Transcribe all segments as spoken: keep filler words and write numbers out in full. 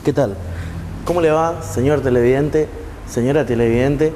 ¿Qué tal? ¿Cómo le va, señor televidente, señora televidente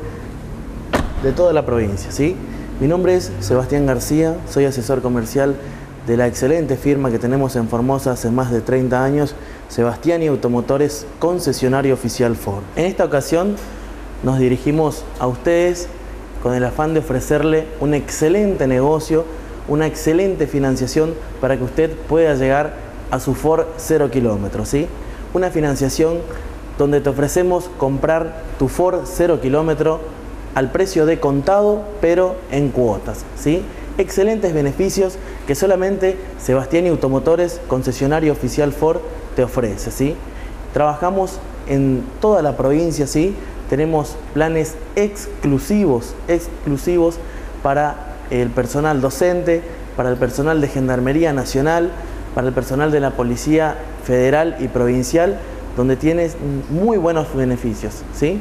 de toda la provincia? ¿Sí? Mi nombre es Sebastián García, soy asesor comercial de la excelente firma que tenemos en Formosa hace más de treinta años, Sebastián y Automotores, concesionario oficial Ford. En esta ocasión nos dirigimos a ustedes con el afán de ofrecerle un excelente negocio, una excelente financiación para que usted pueda llegar a su Ford cero kilómetros, ¿sí? Una financiación donde te ofrecemos comprar tu Ford cero kilómetro al precio de contado, pero en cuotas, ¿sí? Excelentes beneficios que solamente Sebastián y Automotores, concesionario oficial Ford, te ofrece, ¿sí? Trabajamos en toda la provincia, ¿sí? Tenemos planes exclusivos, exclusivos para el personal docente, para el personal de Gendarmería Nacional, para el personal de la Policía Federal y Provincial, donde tienes muy buenos beneficios, ¿sí?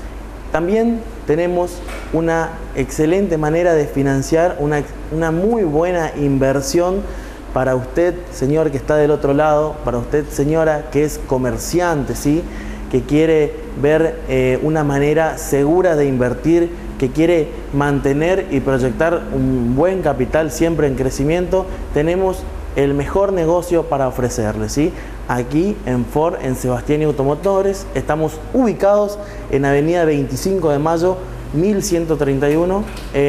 También tenemos una excelente manera de financiar, una, una muy buena inversión para usted, señor, que está del otro lado, para usted, señora, que es comerciante, ¿sí? Que quiere ver eh, una manera segura de invertir, que quiere mantener y proyectar un buen capital siempre en crecimiento. Tenemos el mejor negocio para ofrecerle, ¿sí? Aquí en Ford, en Sebastián y Automotores, estamos ubicados en Avenida veinticinco de mayo, mil ciento treinta y uno,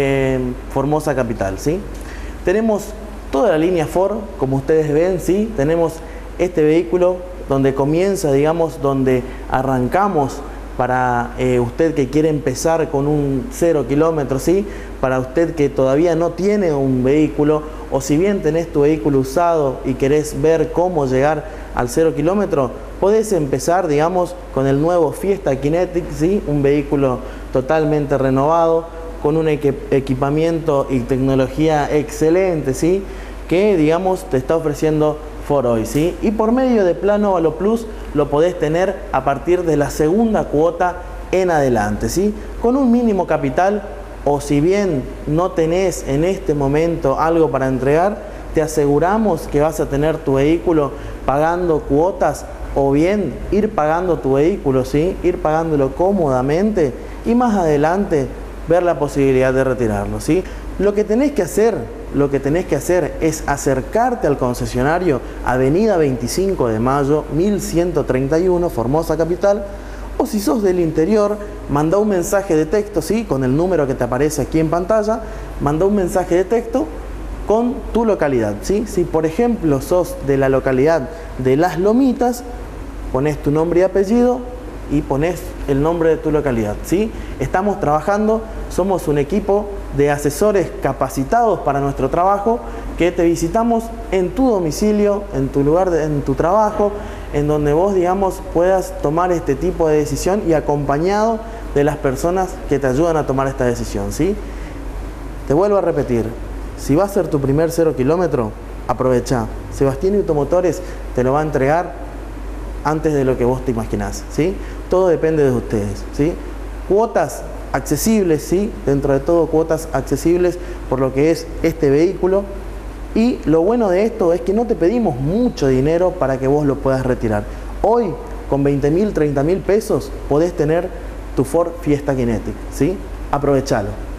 en Formosa Capital, ¿sí? Tenemos toda la línea Ford, como ustedes ven, ¿sí? Tenemos este vehículo donde comienza, digamos, donde arrancamos para eh, usted que quiere empezar con un cero kilómetros, ¿sí? Para usted que todavía no tiene un vehículo, o si bien tenés tu vehículo usado y querés ver cómo llegar al cero kilómetro, podés empezar, digamos, con el nuevo Fiesta Kinetic, ¿sí? Un vehículo totalmente renovado, con un equipamiento y tecnología excelente, ¿sí? Que, digamos, te está ofreciendo Ford hoy, ¿sí? Y por medio de Plan Óvalo Plus lo podés tener a partir de la segunda cuota en adelante, ¿sí? Con un mínimo capital, o si bien no tenés en este momento algo para entregar, te aseguramos que vas a tener tu vehículo pagando cuotas, o bien ir pagando tu vehículo, ¿sí? Ir pagándolo cómodamente y más adelante ver la posibilidad de retirarlo, ¿sí? Lo que tenés que hacer, lo que tenés que hacer es acercarte al concesionario Avenida veinticinco de mayo, mil ciento treinta y uno, Formosa Capital, o si sos del interior, manda un mensaje de texto, ¿sí? Con el número que te aparece aquí en pantalla, manda un mensaje de texto con tu localidad, ¿sí? Si por ejemplo sos de la localidad de Las Lomitas, pones tu nombre y apellido y pones el nombre de tu localidad, ¿sí? Estamos trabajando, somos un equipo de asesores capacitados para nuestro trabajo, que te visitamos en tu domicilio, en tu lugar, de, en tu trabajo, en donde vos, digamos, puedas tomar este tipo de decisión y acompañado de las personas que te ayudan a tomar esta decisión, ¿sí? Te vuelvo a repetir, si va a ser tu primer cero kilómetro, aprovecha. Sebastián y Automotores te lo va a entregar antes de lo que vos te imaginás, ¿sí? Todo depende de ustedes, ¿sí? Cuotas accesibles, ¿sí? Dentro de todo, cuotas accesibles por lo que es este vehículo. Y lo bueno de esto es que no te pedimos mucho dinero para que vos lo puedas retirar. Hoy, con veinte mil, treinta mil pesos, podés tener tu Ford Fiesta Kinetic, ¿sí? Aprovechalo.